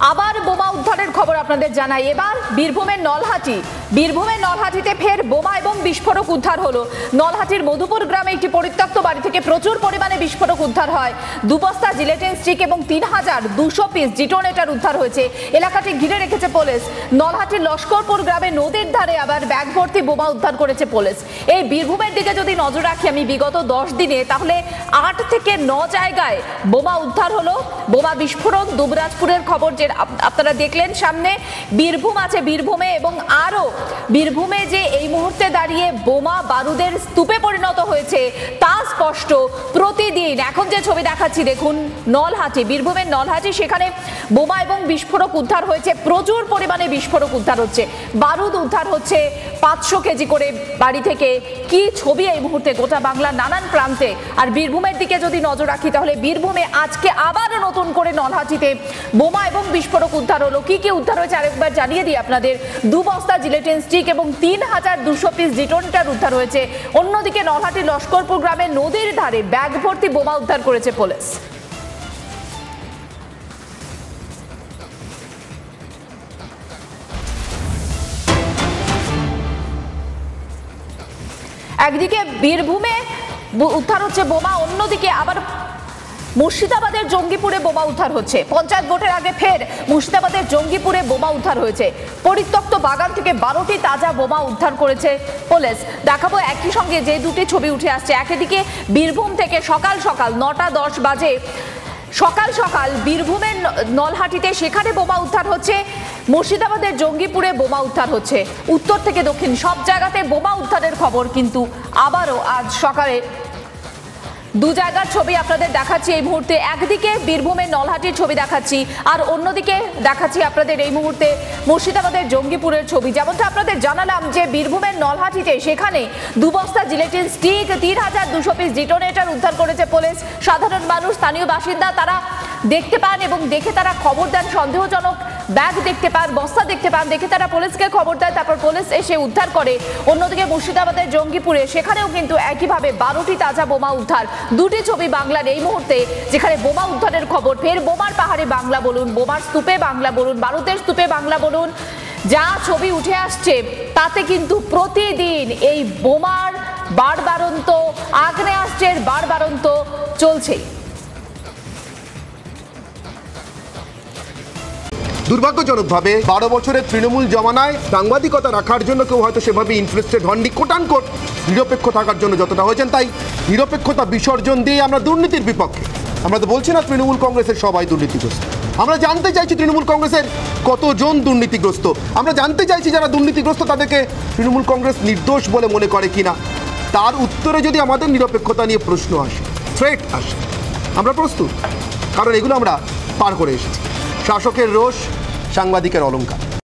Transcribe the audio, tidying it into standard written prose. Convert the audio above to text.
আবার বোমা উদ্ধারের খবর আপনাদের জানাই। এবার বীরভূমের নলহাটিতে ফের বোমা এবং বিস্ফোরক উদ্ধার হলো। নলহাটির মধুপুর গ্রামে একটি পরিত্যক্ত বাড়ি থেকে প্রচুর পরিমাণে বিস্ফোরক উদ্ধার হয়। 2 বস্তা জিলেটিন স্টিক এবং 3200 পিস ডিটোনেটর উদ্ধার হয়েছে। এলাকাটি ঘিরে রেখেছে পুলিশ। নলহাটির লস্করপুর গ্রামে নদীর ধারে আবার ব্যাগ ভর্তি বোমা উদ্ধার করেছে পুলিশ। এই বীরভূমের দিকে যদি নজর রাখি আমি বিগত 10 দিনে, তাহলে 8 থেকে 9 জায়গায় বোমা উদ্ধার হলো। বোমা বিস্ফোরণ দুবরাজপুরের খবর যে আপনারা দেখলেন সামনে, বীরভূম আছে, বীরভূমে এবং আরো বীরভূমে যে এই মুহূর্তে দাঁড়িয়ে বোমা বারুদের স্তূপে পরিণত হয়েছে তা স্পষ্ট। প্রতিদিন এখন যে ছবি দেখাচ্ছি দেখুন, নলহাটি, বীরভূমের নলহাটি, সেখানে বোমা এবং বিস্ফোরক উদ্ধার হয়েছে। প্রচুর পরিমাণে বিস্ফোরক উদ্ধার হচ্ছে, বারুদ উদ্ধার হচ্ছে 500 কেজি করে বাড়ি থেকে। কি ছবি এই মুহূর্তে গোটা বাংলার নানান প্রান্তে। আর বীরভূমের দিকে যদি নজর রাখি তাহলে বীরভূমে আজকে আবারও নতুন করে নলহাটিতে বোমা এবং বিস্ফোরক উদ্ধার হলো। কি কি উদ্ধার হয়েছে আরেকবার জানিয়ে দিই আপনাদের। 2 বস্তা জিলেটিন স্টিক এবং 3200 পিস ডিটোনেটর উদ্ধার হয়েছে। অন্যদিকে নলহাটির লস্করপুর গ্রামের নদীর ধারে ব্যাগ ভর্তি বোমা উদ্ধার করেছে পুলিশ। একদিকে বীরভূমে উদ্ধার হচ্ছে বোমা, অন্যদিকে আবার মুর্শিদাবাদের জঙ্গিপুরে বোমা উদ্ধার হচ্ছে। পঞ্চায়েত ভোটের আগে ফের মুর্শিদাবাদের জঙ্গিপুরে বোমা উদ্ধার হয়েছে। পরিত্যক্ত বাগান থেকে 12টি তাজা বোমা উদ্ধার করেছে পুলিশ। দেখাবো একই সঙ্গে যে দুটি ছবি উঠে আসছে। একদিকে বীরভূম থেকে সকাল 9টা 10 বাজে সকাল বীরভূমের নলহাটিতে সেখানে বোমা উদ্ধার হচ্ছে। মুর্শিদাবাদের জঙ্গিপুরে বোমা উদ্ধার হচ্ছে। উত্তর থেকে দক্ষিণ সব জায়গাতে বোমা উদ্ধারের খবর কিন্তু আবারও আজ সকালে 2 জায়গার ছবি আপনাদের দেখাচ্ছি এই মুহূর্তে। একদিকে বীরভূমের নলহাটির ছবি দেখাচ্ছি, আর অন্যদিকে দেখাচ্ছি আপনাদের এই মুহূর্তে মুর্শিদাবাদের জঙ্গিপুরের ছবি। যেমনটা আপনাদের জানালাম যে বীরভূমের নলহাটিতে সেখানে 2 বস্তা জিলেটিন স্টিক, 3200 পিস ডিটোনেটর উদ্ধার করেছে পুলিশ। সাধারণ মানুষ, স্থানীয় বাসিন্দা তারা দেখতে পান এবং দেখে তারা খবর দেন। সন্দেহজনক ব্যাগ দেখতে পান, বস্তা দেখতে পান, দেখে তারা পুলিশকে খবর দেয়, তারপর পুলিশ এসে উদ্ধার করে। অন্যদিকে মুর্শিদাবাদের জঙ্গিপুরে সেখানেও কিন্তু একইভাবে 12টি তাজা বোমা উদ্ধার। দুটি ছবি বাংলার এই মুহূর্তে, যেখানে বোমা উদ্ধারের খবর। ফের বোমার পাহাড়ে বাংলা বলুন, বোমার স্তূপে বাংলা বলুন, বারুদের স্তূপে বাংলা বলুন, যা ছবি উঠে আসছে তাতে কিন্তু প্রতিদিন এই বোমার বাড়বাড়ন্ত, আগ্নেয়াস্ত্রের বাড়বাড়ন্ত চলছে। দুর্ভাগ্যজনকভাবে 12 বছরের তৃণমূল জমানায় সাংবাদিকতা রাখার জন্য কেউ হয়তো সেভাবে ইন্টারেস্টেড হননি, কোটানকোট নিরপেক্ষ থাকার জন্য যতটা হয়েছেন, তাই নিরপেক্ষতা বিসর্জন দিয়ে আমরা দুর্নীতির বিপক্ষে। আমরা তো বলছি না তৃণমূল কংগ্রেসের সবাই দুর্নীতিগ্রস্ত। আমরা জানতে চাইছি তৃণমূল কংগ্রেসের কতজন দুর্নীতিগ্রস্ত। আমরা জানতে চাইছি যারা দুর্নীতিগ্রস্ত তাদেরকে তৃণমূল কংগ্রেস নির্দোষ বলে মনে করে কিনা। তার উত্তরে যদি আমাদের নিরপেক্ষতা নিয়ে প্রশ্ন আসে, থ্রেট আসে, আমরা প্রস্তুত, কারণ এগুলো আমরা পার করে এসেছি। শাসকের রোষ, সাংবাদিকের অলংকার।